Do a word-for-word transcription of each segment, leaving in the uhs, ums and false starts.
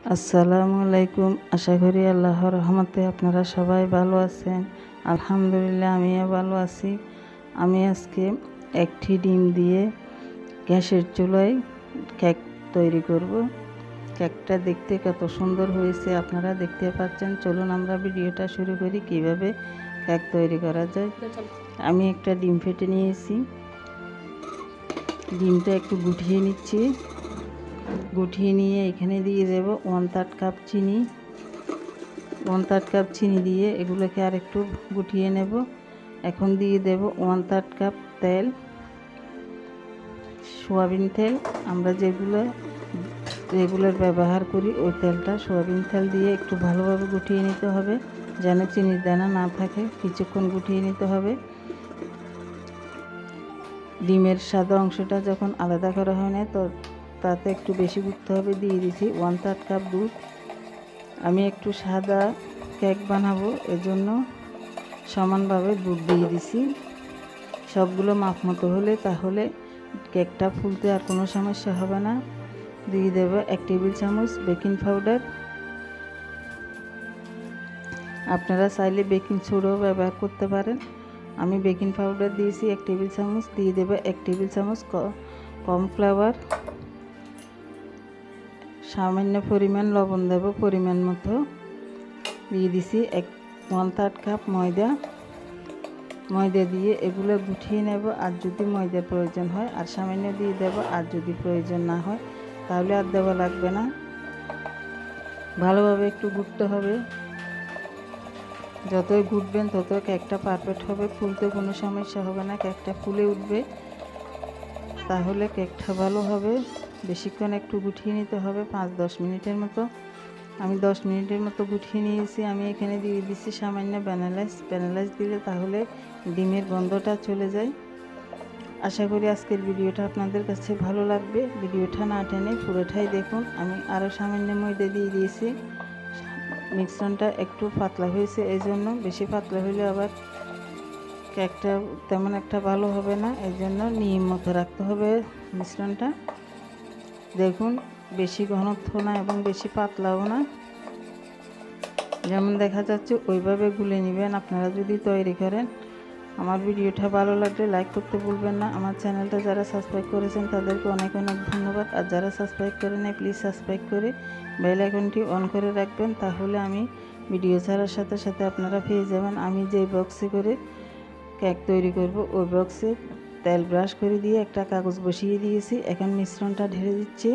আসসালামু আলাইকুম। আশা করি আল্লাহর রহমতে আপনারা সবাই ভালো আছেন। আলহামদুলিল্লাহ আমিও ভালো আছি। আমি আজকে একটি ডিম দিয়ে গ্যাসের চুলায় কেক তৈরি করব। কেকটা দেখতে কত সুন্দর হয়েছে আপনারা দেখতে পাচ্ছেন। চলুন আমরা ভিডিওটা শুরু করি কিভাবে কেক তৈরি করা যায়। আমি একটা ডিম ফেটে নিয়েছি, ডিমটা একটু গুটিয়ে নিচ্ছি। গুটিয়ে নিয়ে এখানে দিয়ে দেব ওয়ান থার্ড কাপ চিনি। ওয়ান থার্ড কাপ চিনি দিয়ে এগুলোকে আর একটু গুটিয়ে নেব। এখন দিয়ে দেব ওয়ান থার্ড কাপ তেল, সয়াবিন তেল। আমরা যেগুলো রেগুলার ব্যবহার করি ওই তেলটা, সয়াবিন তেল দিয়ে একটু ভালোভাবে গুটিয়ে নিতে হবে যেন চিনির দানা না থাকে। কিছুক্ষণ গুটিয়ে নিতে হবে। ডিমের সাদা অংশটা যখন আলাদা করা হয় না তো তাতে একটু বেশি গুঁড়তে হবে। দিয়ে দিছি ওয়ান থার্ড কাপ দুধ। আমি একটু সাদা কেক বানাবো এজন্য সমানভাবে দুধ দিয়ে দিছি। সবগুলো মাপ মতো হলে তাহলে কেকটা ফুলতে আর কোনো সমস্যা হবে না। দিয়ে দেব এক টেবিল চামচ বেকিং পাউডার। আপনারা চাইলে বেকিং সোডাও ব্যবহার করতে পারেন। আমি বেকিং পাউডার দিয়েছি এক টেবিল চামচ। দিয়ে দেব এক টেবিল চামচ কর্নফ্লাওয়ার। সামান্য পরিমাণ লবণ দেব পরিমাণ মতো। দিয়ে দিছি এক ওয়ান থার্ড কাপ ময়দা। ময়দা দিয়ে এগুলো গুটিয়ে নেব। আর যদি ময়দার প্রয়োজন হয় আর সামান্য দিয়ে দেব, আর যদি প্রয়োজন না হয় তাহলে আর দেওয়া লাগবে না। ভালোভাবে একটু গুঁড়তে হবে। যতই গুঁড়বেন তত কেকটা পারফেক্ট হবে, ফুলতে কোনো সমস্যা হবে না। কেকটা ফুলে উঠবে, তাহলে কেকটা ভালো হবে। বেশিক্ষণ একটু গুটিয়ে নিতে হবে, পাঁচ দশ মিনিটের মতো। আমি দশ মিনিটের মতো গুটিয়ে নিয়েছি। আমি এখানে দিয়ে দিচ্ছি সামান্য ভ্যানিলা। ভ্যানিলা দিলে তাহলে ডিমের গন্ধটা চলে যায়। আশা করি আজকের ভিডিওটা আপনাদের কাছে ভালো লাগবে। ভিডিওটা না টেনে পুরোটাই দেখুন। আমি আরও সামান্য ময়দা দিয়ে দিয়েছি। মিশ্রণটা একটু পাতলা হয়েছে, এই জন্য বেশি পাতলা হলে আবার কেকটা তেমন একটা ভালো হবে না। এই জন্য নিয়ম মতো রাখতে হবে মিশ্রণটা। দেখুন বেশি ঘনত্ব না এবং বেশি পাতলাও না, যেমন দেখা যাচ্ছে ওইভাবে গুলে নেবেন আপনারা যদি তৈরি করেন। আমার ভিডিওটা ভালো লাগলে লাইক করতে ভুলবেন না। আমার চ্যানেলটা যারা সাবস্ক্রাইব করেছেন তাদেরকে অনেক অনেক ধন্যবাদ। আর যারা সাবস্ক্রাইব করেন নাই প্লিজ সাবস্ক্রাইব করে বেল আইকনটি অন করে রাখবেন, তাহলে আমি ভিডিও ছাড়ার সাথে সাথে আপনারা পেয়ে যাবেন। আমি যে বক্সে করে কেক তৈরি করব ওই বক্সে তেল ব্রাশ করে দিয়ে একটা কাগজ বসিয়ে দিয়েছি। এখন মিশ্রণটা ঢেলে দিচ্ছি।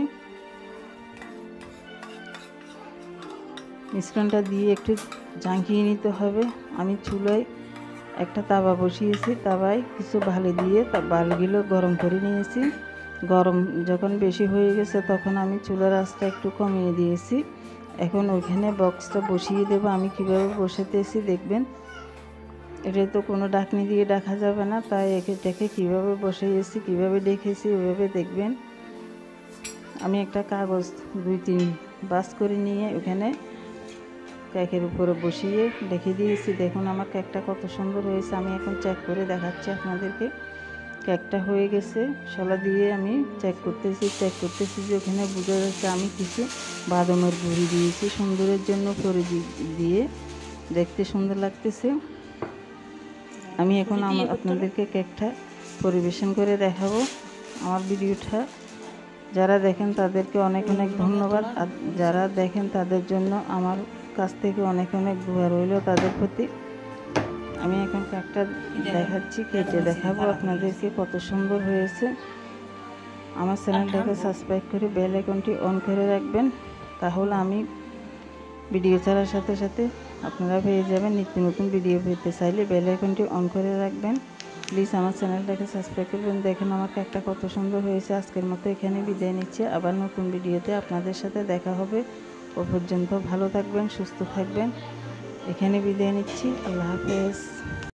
মিশ্রণটা দিয়ে একটু ঝাঁকিয়ে নিতে হবে। আমি চুলায় একটা তাওয়া বসিয়েছি, তাওয়ায় কিছু বালি দিয়ে তা বালগুলো গরম করে নিয়েছি। গরম যখন বেশি হয়ে গেছে তখন আমি চুলার আঁচটা একটু কমিয়ে দিয়েছি। এখন ওইখানে বক্সটা বসিয়ে দেবো। আমি কিভাবে বসাতেছি দেখবেন। এটা তো কোনো ডাকনি দিয়ে ডাকা যাবে না, তাই এটাকে কীভাবে বসিয়েছি কীভাবে ডেকেছি ওইভাবে দেখবেন। আমি একটা কাগজ দুই তিন বাস করে নিয়ে ওখানে কেকের উপরে বসিয়ে রেখে দিয়েছি। দেখুন আমার কেকটা কত সুন্দর হয়েছে। আমি এখন চেক করে দেখাচ্ছি আপনাদেরকে। কেকটা হয়ে গেছে, শলা দিয়ে আমি চেক করতেছি চেক করতেছি যে ওখানে বোঝা যাচ্ছে আমি কিছু বাদামের গুঁড়ি দিয়েছি সুন্দরের জন্য, করে দিয়ে দেখতে সুন্দর লাগতেছে। আমি এখন আমার আপনাদেরকে কেকটা পরিবেশন করে দেখাবো। আমার ভিডিওটা যারা দেখেন তাদেরকে অনেক অনেক ধন্যবাদ। আর যারা দেখেন তাদের জন্য আমার কাছ থেকে অনেক অনেক দোয়া রইল তাদের প্রতি। আমি এখন কেকটা দেখাচ্ছি, কেটে দেখাবো আপনাদেরকে কত সুন্দর হয়েছে। আমার চ্যানেলটাকে সাবস্ক্রাইব করে বেল আইকনটি অন করে রাখবেন, তাহলে আমি ভিডিও ছাড়ার সাথে সাথে আপনারা পেয়ে যাবেন। নিত্য নতুন ভিডিও পেতে চাইলে বেল আইকনটি অন করে রাখবেন। প্লিজ আমার চ্যানেলটাকে সাবস্ক্রাইব করবেন। দেখেন আমার কেকটা কত সুন্দর হয়েছে। আজকের মতো এখানে বিদায় নিচ্ছি। আবার নতুন ভিডিওতে আপনাদের সাথে দেখা হবে। ও পর্যন্ত ভালো থাকবেন, সুস্থ থাকবেন। এখানে বিদায় নিচ্ছি। আল্লাহ হাফেজ।